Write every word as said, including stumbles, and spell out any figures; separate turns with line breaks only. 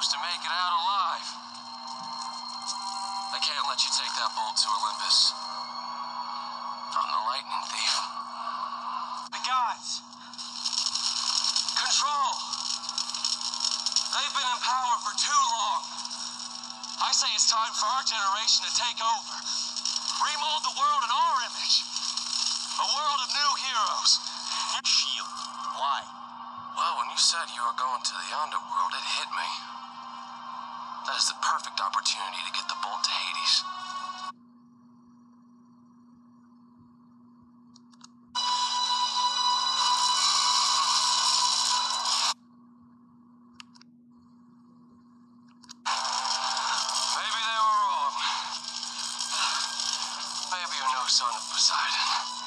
supposed to make it out alive. I can't let you take that bolt to Olympus. I'm the lightning thief. The gods. Control. They've been in power for too long. I say it's time for our generation to take over. Remold the world in our image. A world of new heroes. Shield. Why? Well, when you said you were going to the underworld, it hit me. That is the perfect opportunity to get the bolt to Hades. Maybe they were wrong. Maybe you're no son of Poseidon.